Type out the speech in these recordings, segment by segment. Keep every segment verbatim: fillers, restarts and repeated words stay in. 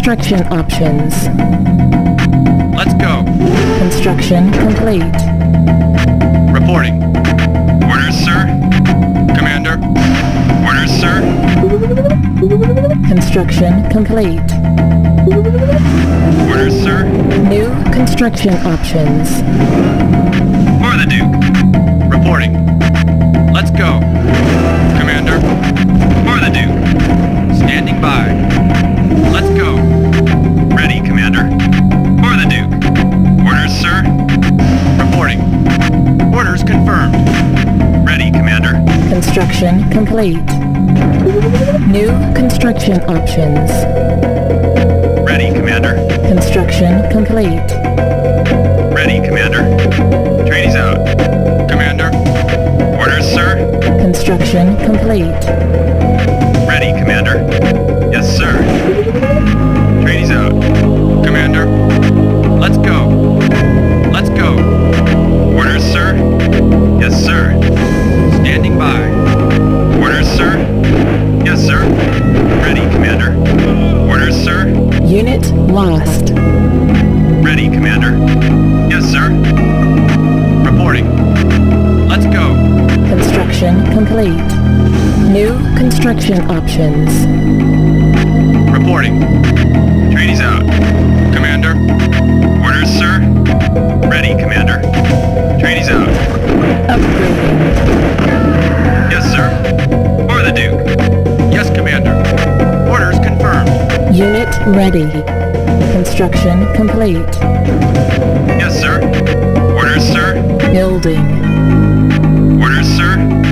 construction options. Let's go. Construction complete. Reporting. Orders, sir. Commander. Orders, sir. Construction complete. Orders, sir. New construction options. For the Duke. Reporting. Let's go. Commander. For the Duke. Standing by. Let's go. Ready, Commander. For the Duke. Orders, sir. Reporting. Orders confirmed. Ready, Commander. Construction complete. New construction options. Ready, Commander. Construction complete. Ready, Commander. Atreides out. Commander. Orders, sir. Construction complete. Ready, Commander. Yes, sir. Atreides out. Commander. Let's go. Let's go. Orders, sir. Yes, sir. Standing by. Orders, sir. Yes, sir. Ready, Commander. Orders, sir. Unit lost. Ready, Commander. Yes, sir. Reporting. Let's go. Construction complete. New construction options. Reporting. Atreides out. Commander. Orders, sir. Ready, Commander. Atreides out. Upgrading. Yes, sir. For the Duke. Yes, Commander. Orders confirmed. Unit ready. Construction complete. Yes, sir. Orders, sir. Building. Orders, sir.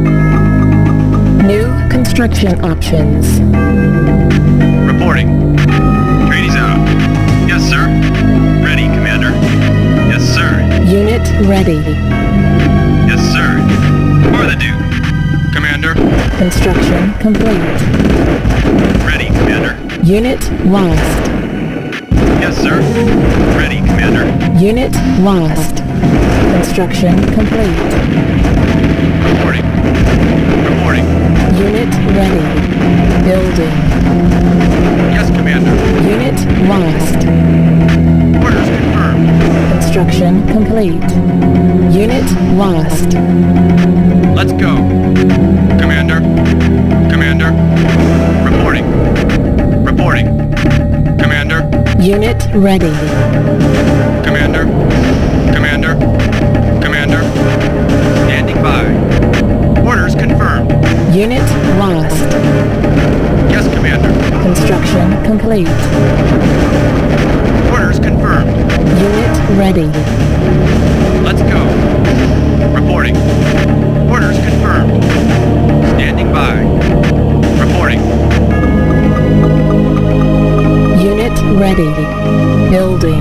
New construction options. Reporting. Atreides out. Yes, sir. Ready, Commander. Yes, sir. Unit ready. Yes, sir. For the Duke. Commander. Construction complete. Ready, Commander. Unit lost. Yes, sir. Ready, Commander. Unit lost. Construction complete. Reporting. Reporting. Unit ready. Building. Yes, Commander. Unit lost. Orders confirmed. Construction complete. Unit lost. Let's go. Commander. Commander. Reporting. Reporting. Commander. Unit ready. Commander. Commander. Commander. Standing by. Orders confirmed. Unit lost. Yes, Commander. Construction complete. Orders confirmed. Unit ready. Let's go. Reporting. Orders confirmed. Standing by. Reporting. Unit ready. Building.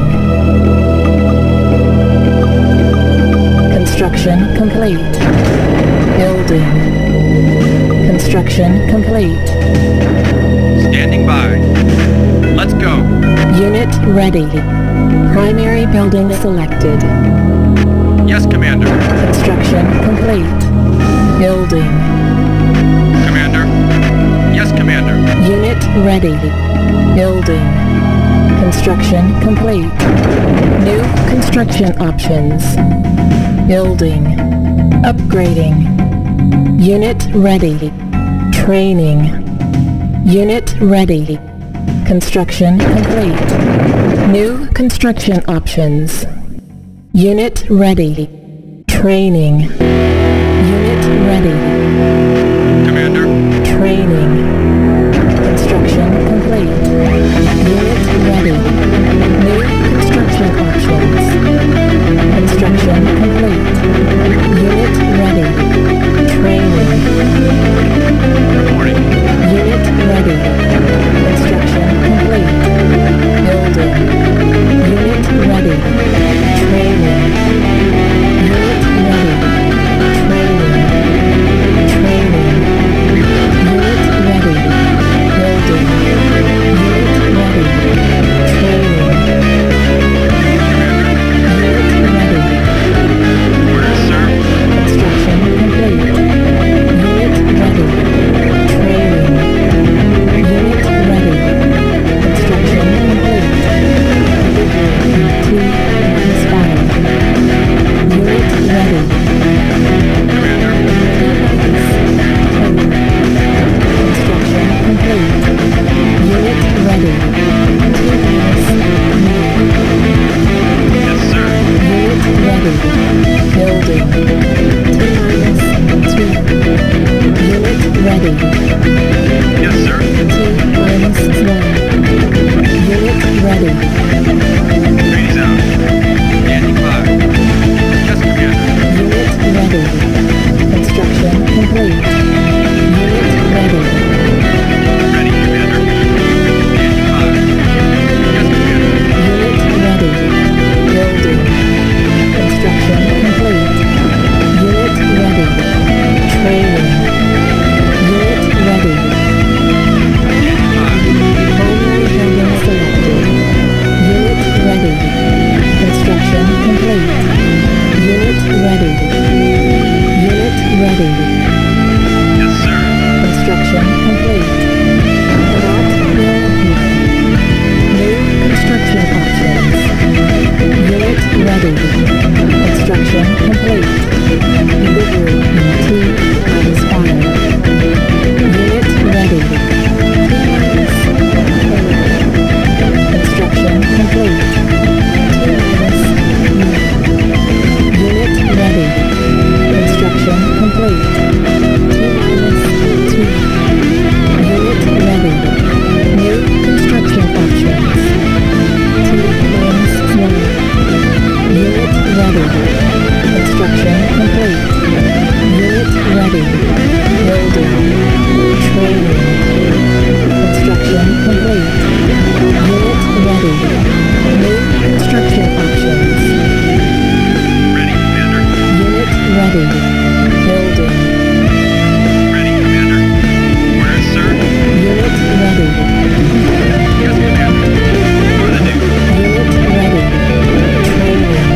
Construction complete. Building. Construction complete. Standing by. Let's go. Unit ready. Primary building selected. Yes, Commander. Construction complete. Building. Commander. Yes, Commander. Unit ready. Building. Construction complete. New construction options. Building. Upgrading. Unit ready. Training. Unit ready. Construction complete. New construction options. Unit ready. Training. Unit ready. Commander. Training. Construction complete. Unit ready. New construction options. Construction complete. Unit ready. Training. Reporting. Unit ready. Construction complete. Building. Unit ready. Training. Unit ready. Training. Training. Unit ready. Building. Unit ready. Training. ready. Yes, sir. Construction complete. Cannot build here. New construction options. Unit ready. Construction complete. Delivery in T minus five. Unit ready. T minus four. Construction complete. T minus one. Unit ready. Construction complete. T minus two. Unit ready. New construction options. T minus one. Unit ready. Construction complete. Unit ready. Building. Training. Construction complete. Unit ready. New construction options. Ready, Commander. Unit ready. Building. Ready, Commander. Orders, sir. Unit ready. Yes, Commander. For the new. Unit ready. Training.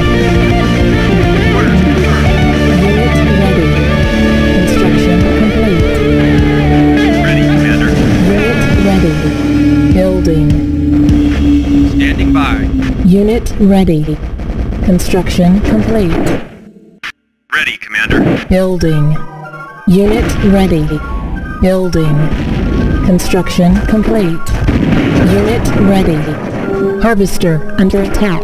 Orders confirmed. Unit ready. Construction complete. Ready, Commander. Unit ready. Building. Standing by. Unit ready. Construction complete. Ready, Commander. Building. Unit ready. Building. Construction complete. Unit ready. Harvester under attack.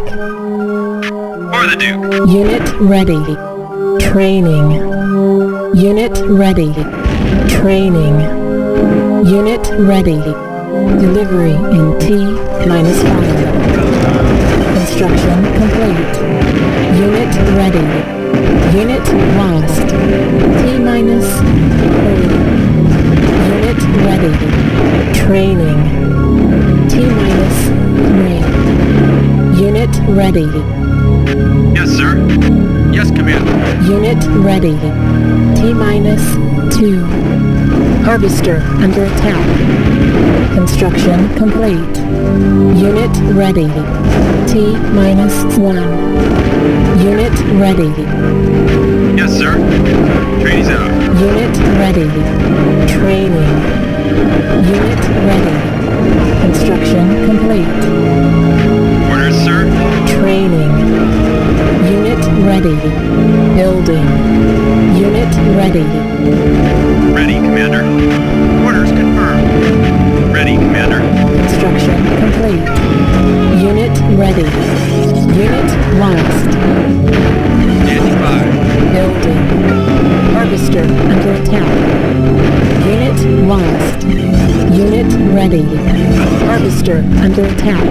For the Duke. Unit ready. Training. Unit ready. Training. Unit ready. Delivery in T minus five. Construction complete. Unit ready. Unit lost. T minus four. Unit ready. Training. T minus three. Unit ready. Yes, sir. Yes, Commander. Unit ready. T minus two. Harvester under attack. Construction complete. Unit ready. T minus one. Unit ready. Yes, sir. Trainees out. Unit ready. Training. Unit ready. Construction complete. Orders, sir. Training. Unit ready. Building. Unit ready. Ready, Commander. Orders confirmed. Ready, Commander. Construction complete. Unit ready. Unit lost. Standing by. Building. Harvester under attack. Unit lost. Unit ready. Harvester under attack.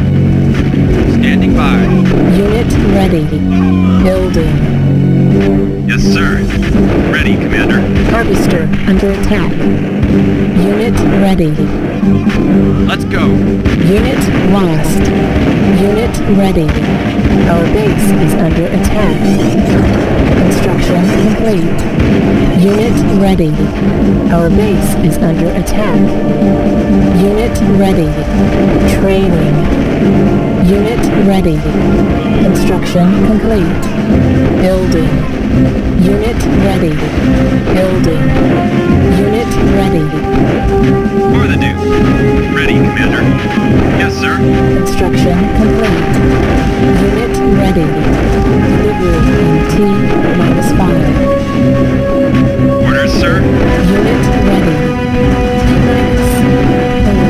Standing by. Unit ready. Building. Yes, sir. Ready, Commander. Harvester under attack. Unit ready. Let's go. Unit lost. Unit ready. Our base is under attack. Construction complete. Unit ready. Our base is under attack. Unit ready. Training. Unit ready. Construction complete. Building. Unit ready. Building. Unit ready. For the Duke. Ready, Commander. Yes, sir. Construction complete. Unit ready. Delivery in T minus five. Orders, sir. Unit ready. T minus four.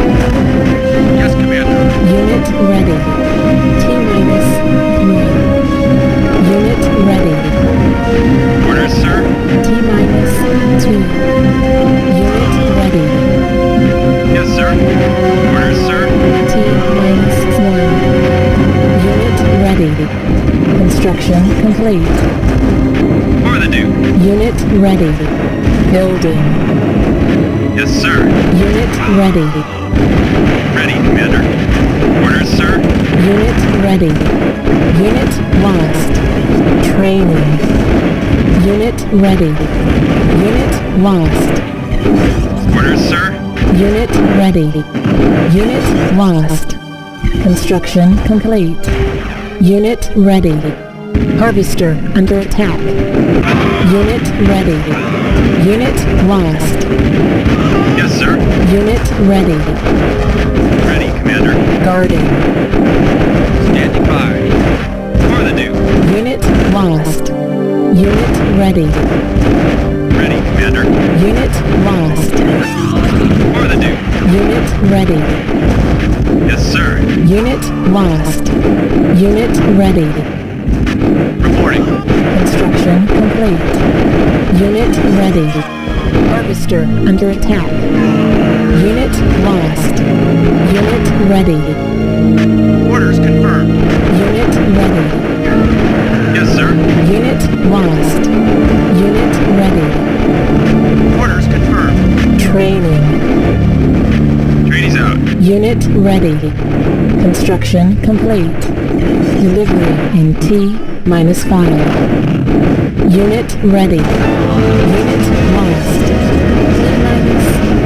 Yes, Commander. Unit ready. T minus three. Unit ready. Orders, sir. T minus two. Unit ready. Yes, sir. Orders, sir. T minus one. Unit ready. Construction complete. For the Duke. Unit ready. Building. Yes, sir. Unit ready. Ready, Commander. Orders, sir. Unit ready. Unit lost. Training. Unit ready. Unit lost. Orders, sir. Unit ready. Unit lost. Construction complete. Unit ready. Harvester under attack. Unit ready. Unit lost. Yes, sir. Unit ready. Ready, Commander. Guarding. Standing by. For the Duke. Unit lost. Unit ready. Ready, Commander. Unit lost. For the Duke. Unit ready. Yes, sir. Unit lost. Unit ready. Reporting. Construction complete. Unit ready. Harvester under attack. Unit lost. Unit ready. Orders confirmed. Unit ready. Yes, sir. Unit lost. Unit ready. Orders confirmed. Training. Trainees out. Unit ready. Construction complete. Delivery in T minus five. Unit ready. Unit lost. T minus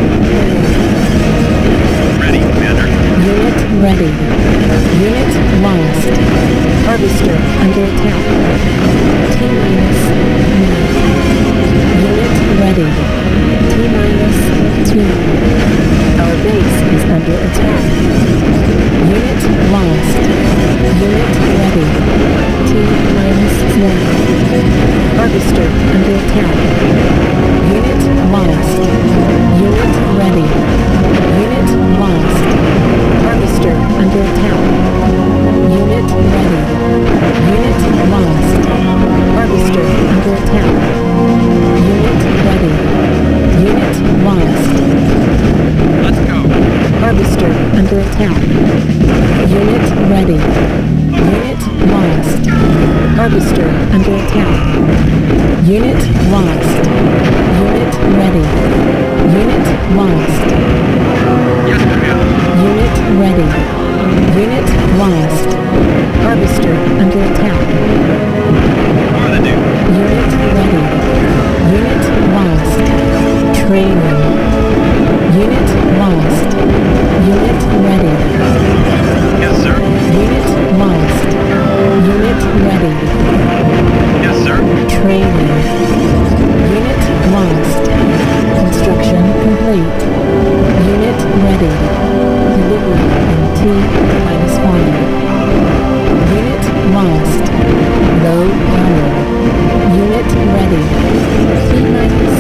Ready, Commander. Unit ready. Unit lost. Harvester under attack. T minus nine. Unit ready. T minus two. Our base is under attack. Unit lost. Unit ready. T minus one. Harvester under attack. Unit lost. Unit ready. Unit lost. Harvester under attack. Unit ready. Unit lost. Harvester under attack. Unit ready. Unit lost. Let's go. Harvester under attack. Unit ready. Unit lost. Harvester under attack. Unit lost. Unit ready. Unit lost. Yes, Commander. Unit ready. Unit lost. Harvester under attack. For the Duke. Unit ready. Unit lost. Training. Unit lost. Unit ready. Yes, sir. Unit lost. Unit ready. Yes, sir. Training. Unit lost. Construction complete. Unit ready. Delivery in T minus five. Unit lost. Low power. Unit ready. T minus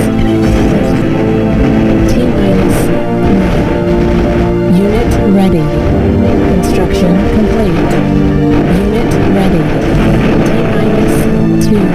T minus nine. Unit ready. Construction complete. Unit ready. T minus two.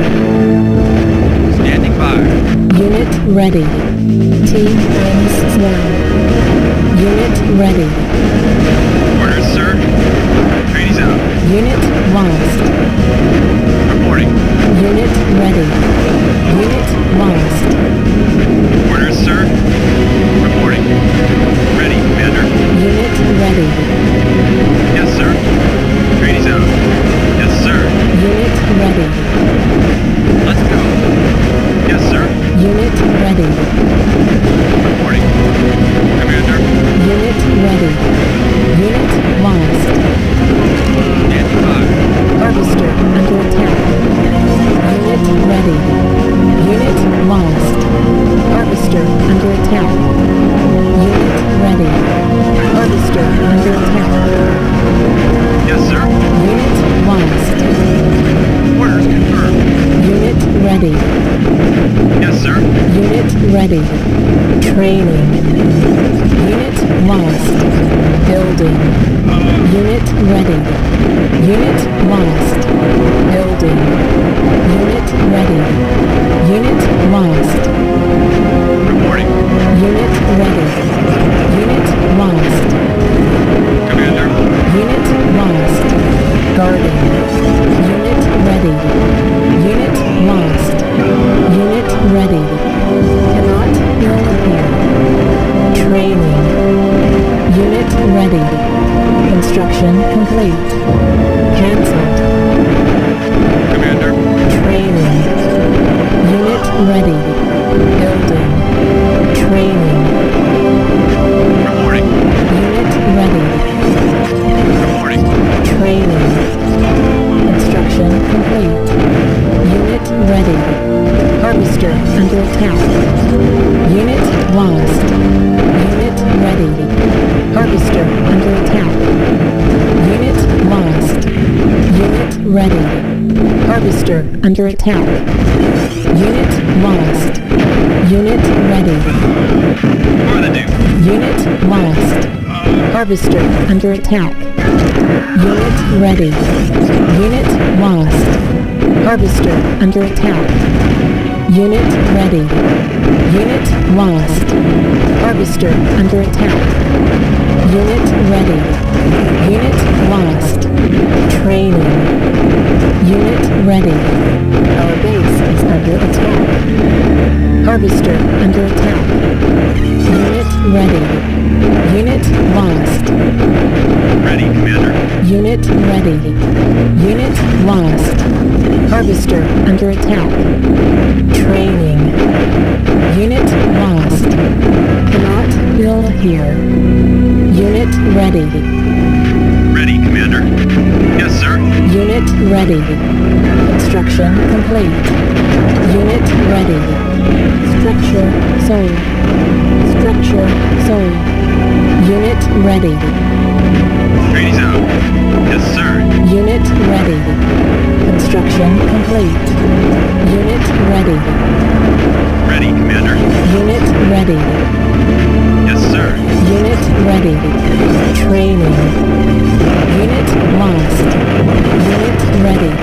Standing by. Unit ready. T minus one. Unit ready. Orders, sir. Trainees out. Unit lost. Reporting. Unit ready. Unit lost. Orders, sir. Reporting. Ready, Commander. Unit ready. Yes, sir. Trainees out. Yes, sir. Unit ready. Let's go. Yes, sir. Unit ready. Reporting. Commander. Unit ready. Unit lost. Standing by. Harvester under attack. Unit ready. Unit lost. Harvester under attack. Unit ready. Harvester under attack. Yes, sir. Unit lost. Orders confirmed. Unit ready. Yes, sir. Unit ready. Training. Unit lost. Building. Unit ready. Unit lost. Building. Unit ready. Unit lost. Reporting. Unit ready. Unit lost. Commander. Unit lost. Guarding. Unit ready. Unit lost. Unit ready. Cannot build here. Training. Unit ready. Construction complete. Cancelled. Commander. Training. Unit ready. Building. Training. Reporting. Unit ready. Reporting. Training. Construction complete. Harvester under attack. Unit lost. Unit ready. Harvester under attack. Unit lost. Unit ready. Harvester under attack. Unit lost. Unit ready. For the Duke. Unit lost. Harvester under attack. Unit ready. Unit lost. Harvester under attack. Unit ready. Unit lost. Harvester under attack. Unit ready. Unit lost. Training. Unit ready. Our base is under attack. Harvester under attack. Unit ready. Unit lost. Ready, Commander. Unit ready. Unit lost. Harvester under attack. Training. Unit lost. Cannot build here. Unit ready. Ready, Commander. Yes, sir. Unit ready. Construction complete. Unit ready. Structure sold. Structure sold. Unit ready. Atreides out. Yes, sir. Unit ready. Construction complete. Unit ready. Ready, Commander. Unit ready. Yes, sir. Unit ready. Training. Unit lost. Unit ready.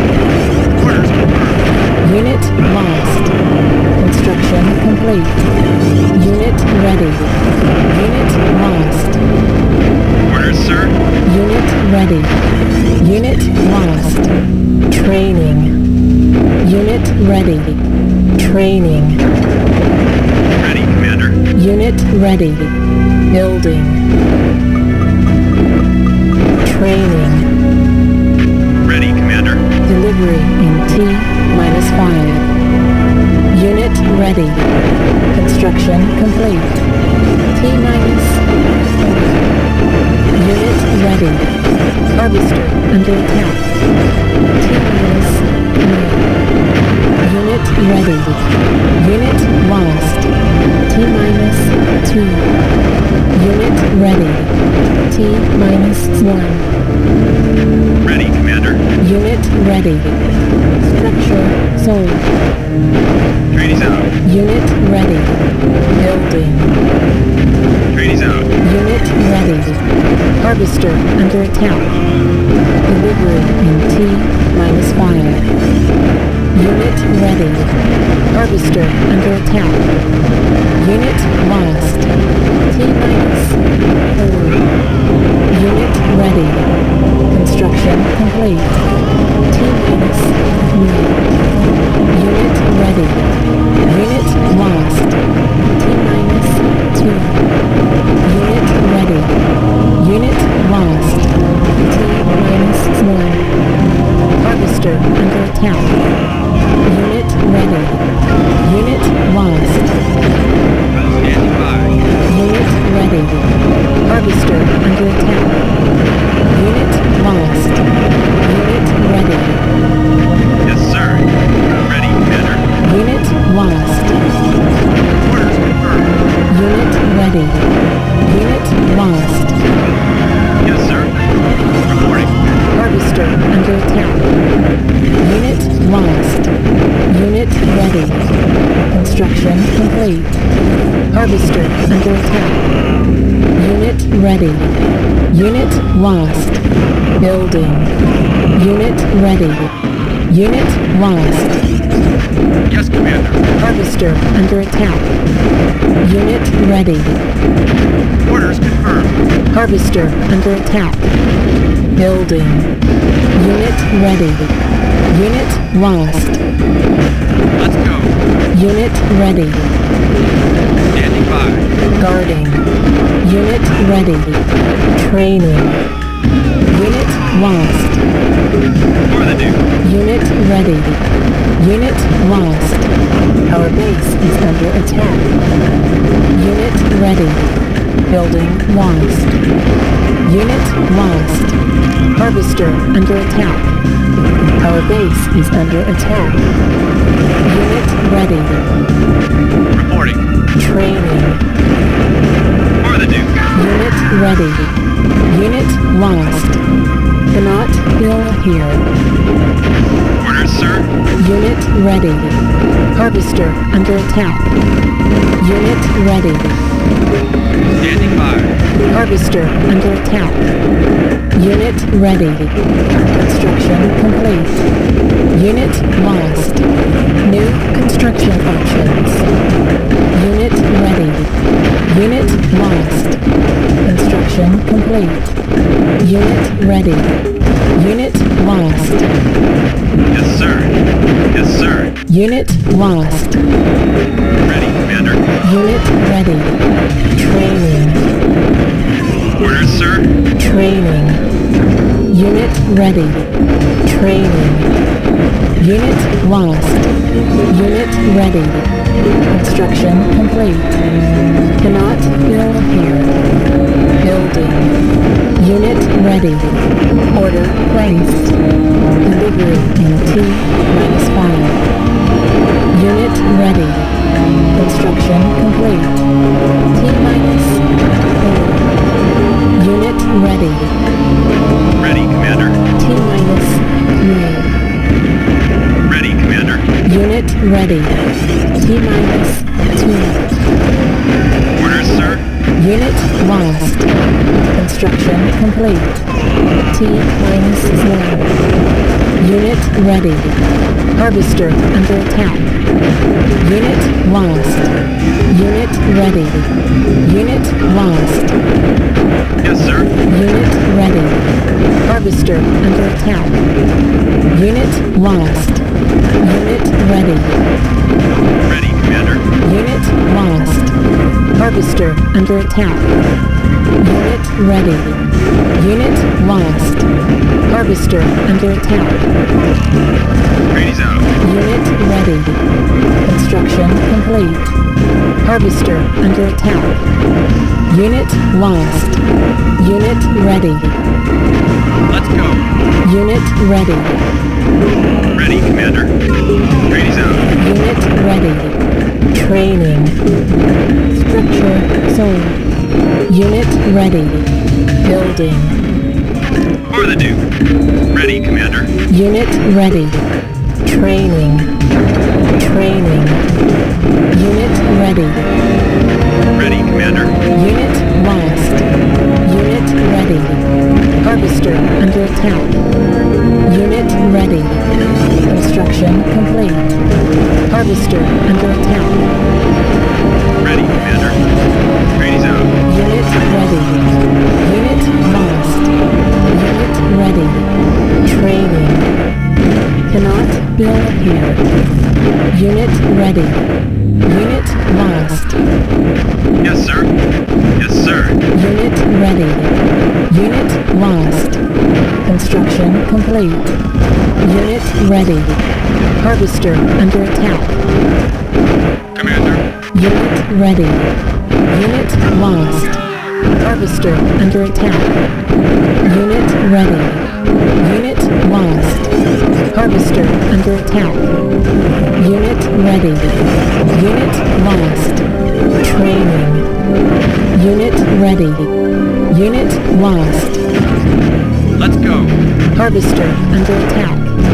Orders confirmed. Unit lost. Construction complete. Unit ready. Unit lost. Orders, sir. Unit ready. Unit lost. Training. Unit ready. Training. Ready, Commander. Unit ready. Building. Training. Ready, Commander. Delivery in T minus five. Unit ready. Construction complete. T minus four. Unit ready. Harvester under attack. T minus three. Unit ready. Unit lost. T minus two. Unit ready. T minus one. Ready, Commander. Unit ready. Structure sold. Atreides out. Unit ready. Building. Atreides out. Unit ready. Harvester under attack. Delivery in T minus five. Unit ready. Harvester under attack. Unit lost. T minus four. Unit ready. Construction complete. T minus three. Unit ready. Unit lost. T minus two. Unit ready. Unit lost. T minus one. Harvester under attack. Unit ready. Unit lost. Standing by. Unit ready. Harvester under attack. Unit lost. Unit ready. Yes, sir. Ready, Commander. Unit lost. Orders confirmed. Unit ready. Unit lost. Yes, sir. Reporting. Harvester under attack. Unit lost. Unit ready. Construction complete. Harvester under attack. Unit ready. Unit lost. Building. Unit ready. Unit lost. Yes, Commander. Harvester under attack. Unit ready. Orders confirmed. Harvester under attack. Building. Unit ready. Unit lost. Let's go. Unit ready. Standing by. Guarding. Unit ready. Training. Unit lost. For the Duke. Unit ready. Unit lost. Our base is under attack. Unit ready. Building lost. Unit lost. Harvester under attack. Our base is under attack. Unit ready. Reporting. Training. For the Duke. Unit ready. Unit lost. Cannot build here. Orders, sir. Unit ready. Harvester under attack. Unit ready. Standing by. Harvester under attack. Unit ready. Construction complete. Unit lost. New construction options. Unit ready. Unit lost. Construction complete. Unit ready. Unit lost. Yes, sir. Yes, sir. Unit lost. Ready, Commander. Unit ready. Training. Orders, sir. Training. Unit ready. Training. Unit lost. Unit ready. Construction complete. Cannot build here. Building. Unit ready. Order placed. Delivery in T minus five. Unit ready. Construction complete. T minus four. Unit ready. Ready, Commander. T minus three. Ready, Commander. Unit ready. T minus two. Orders, sir. Unit lost. Construction complete. T minus one. Unit ready. Harvester under attack. Unit lost. Unit ready. Unit lost. Yes, sir. Unit ready. Harvester under attack. Unit lost. Unit ready. Ready, Commander. Unit lost. Harvester under attack. Unit ready. Unit lost. Harvester under attack. Atreides out. Unit ready. Construction complete. Harvester under attack. Unit lost. Unit ready. Let's go. Unit ready. Ready, Commander. Atreides out. Unit ready. Training. Structure sold. Unit ready. Building. For the Duke. Ready, Commander. Unit ready. Training. Training. Unit ready. Ready, Commander. Unit lost. Unit ready. Harvester under attack. Unit ready. Construction complete. Harvester under attack. Ready, Commander. Atreides out. Unit ready. Unit lost. Unit ready. Training. Cannot build here. Unit ready. Unit lost. Yes, sir. Yes, sir. Unit ready. Unit lost. Construction complete. Unit ready. Harvester under attack. Commander. Unit ready. Unit lost. Harvester under attack. Unit ready. Unit lost. Harvester under attack. Unit ready. Unit lost. Training. Unit ready. Unit lost. Let's go. Harvester under attack.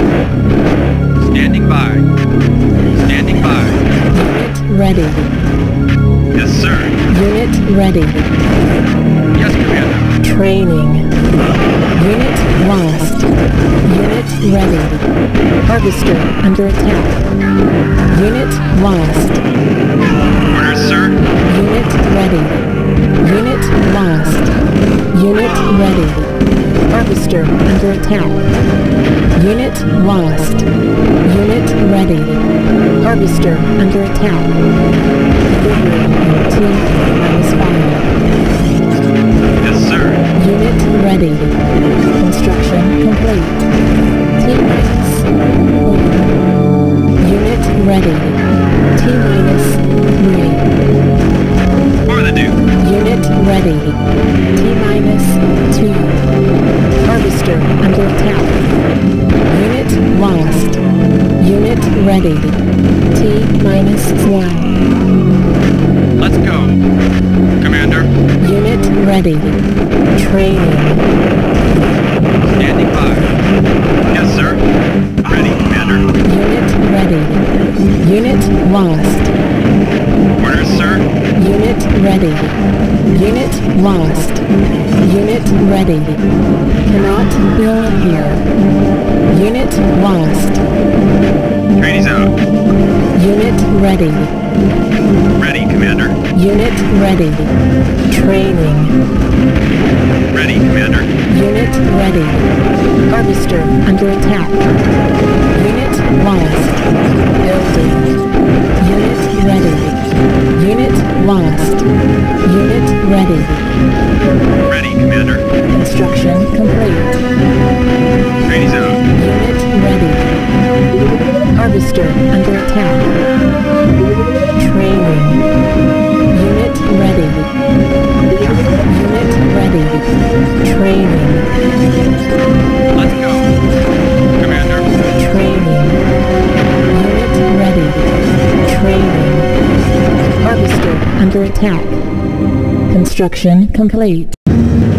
Standing by. Standing by. Unit ready. Yes, sir. Unit ready. Yes, Commander. Training. Unit lost. Unit ready. Harvester under attack. Unit lost. Orders, sir. Unit ready. Unit lost. Unit ready. Harvester under attack. Unit lost. Unit ready. Harvester under attack. Delivery in T minus five. Yes, sir. Unit ready. Construction complete. T minus four. Unit ready. T minus three. For the Duke. Unit ready. T minus two. Harvester under attack. Unit one. Let's go. Commander. Unit ready. Training. Standing by. Yes, sir. Ready, Commander. Unit ready. Unit lost. Orders, sir. Unit ready. Unit lost. Unit ready. Cannot build here. Unit lost. Atreides out. Unit ready. Ready, Commander. Unit ready. Training. Ready, Commander. Unit ready. Harvester under attack. Unit lost. Building. Unit ready. Unit lost. Unit ready. Ready, Commander. Construction complete. Atreides out. Unit ready. Harvester under attack. Training. Unit ready. Unit ready. Training. Let's go. Commander. Training. Unit ready. Training. Harvester under attack. Construction complete.